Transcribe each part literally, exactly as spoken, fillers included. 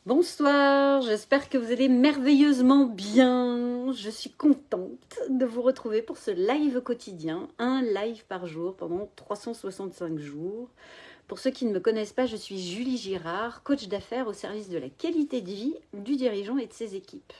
Bonsoir, j'espère que vous allez merveilleusement bien. Je suis contente de vous retrouver pour ce live quotidien, un live par jour pendant trois cent soixante-cinq jours. Pour ceux qui ne me connaissent pas, je suis Julie Girard, coach d'affaires au service de la qualité de vie du dirigeant et de ses équipes.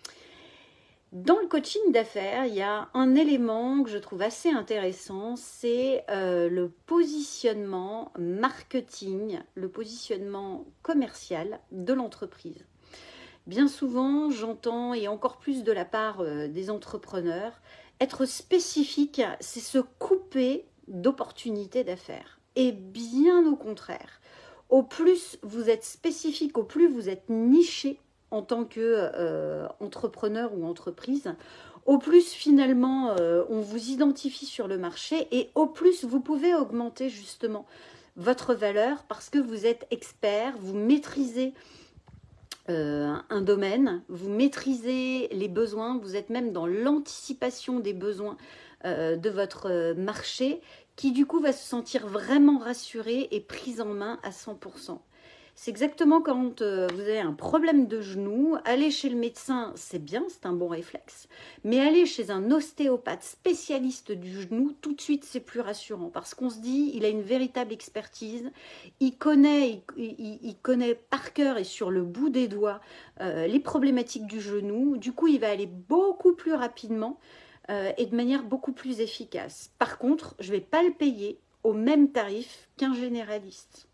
Dans le coaching d'affaires, il y a un élément que je trouve assez intéressant, c'est euh, le positionnement marketing, le positionnement commercial de l'entreprise. Bien souvent, j'entends, et encore plus de la part euh, des entrepreneurs, être spécifique, c'est se couper d'opportunités d'affaires. Et bien au contraire, au plus vous êtes spécifique, au plus vous êtes niché, en tant qu'entrepreneur euh, ou entreprise, au plus finalement euh, on vous identifie sur le marché et au plus vous pouvez augmenter justement votre valeur parce que vous êtes expert, vous maîtrisez euh, un domaine, vous maîtrisez les besoins, vous êtes même dans l'anticipation des besoins euh, de votre marché qui du coup va se sentir vraiment rassuré et prise en main à cent pour cent. C'est exactement quand euh, vous avez un problème de genou, aller chez le médecin, c'est bien, c'est un bon réflexe, mais aller chez un ostéopathe spécialiste du genou, tout de suite, c'est plus rassurant parce qu'on se dit, il a une véritable expertise, il connaît, il, il, il connaît par cœur et sur le bout des doigts euh, les problématiques du genou, du coup, il va aller beaucoup plus rapidement euh, et de manière beaucoup plus efficace. Par contre, je ne vais pas le payer au même tarif qu'un généraliste.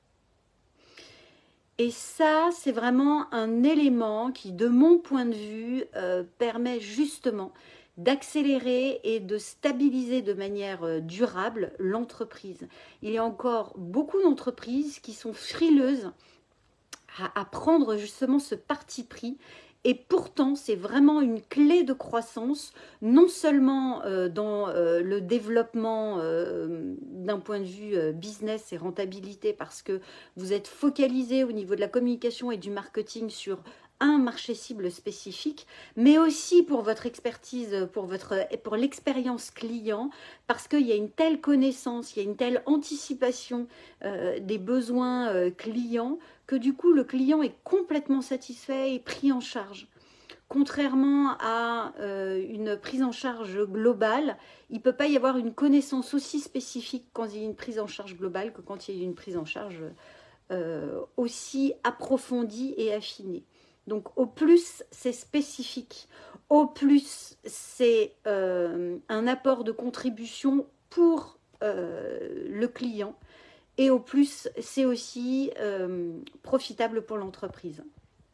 Et ça, c'est vraiment un élément qui, de mon point de vue, euh, permet justement d'accélérer et de stabiliser de manière euh, durable l'entreprise. Il y a encore beaucoup d'entreprises qui sont frileuses à, à prendre justement ce parti pris. Et pourtant, c'est vraiment une clé de croissance, non seulement euh, dans euh, le développement euh, d'un point de vue euh, business et rentabilité, parce que vous êtes focalisé au niveau de la communication et du marketing sur un marché cible spécifique, mais aussi pour votre expertise, pour, votre, pour l'expérience client, parce qu'il y a une telle connaissance, il y a une telle anticipation euh, des besoins euh, clients, que du coup le client est complètement satisfait et pris en charge. Contrairement à euh, une prise en charge globale, il ne peut pas y avoir une connaissance aussi spécifique quand il y a une prise en charge globale que quand il y a une prise en charge euh, aussi approfondie et affinée. Donc au plus c'est spécifique, au plus c'est euh, un apport de contribution pour euh, le client, et au plus c'est aussi euh, profitable pour l'entreprise.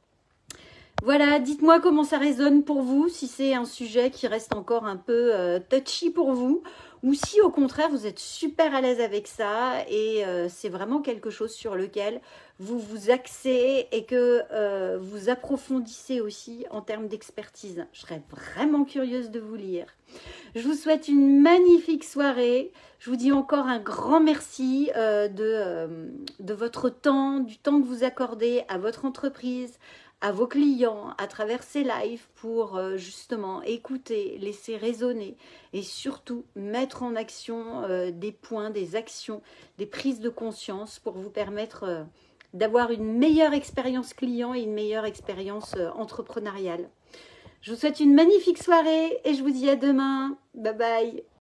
Voilà, dites-moi comment ça résonne pour vous, si c'est un sujet qui reste encore un peu euh, touchy pour vous, ou si au contraire vous êtes super à l'aise avec ça et euh, c'est vraiment quelque chose sur lequel vous vous axez et que euh, vous approfondissez aussi en termes d'expertise. Je serais vraiment curieuse de vous lire. Je vous souhaite une magnifique soirée. Je vous dis encore un grand merci euh, de, euh, de votre temps, du temps que vous accordez à votre entreprise, à vos clients, à travers ces lives pour euh, justement écouter, laisser résonner et surtout mettre en action euh, des points, des actions, des prises de conscience pour vous permettre euh, d'avoir une meilleure expérience client et une meilleure expérience euh, entrepreneuriale. Je vous souhaite une magnifique soirée et je vous dis à demain. Bye bye.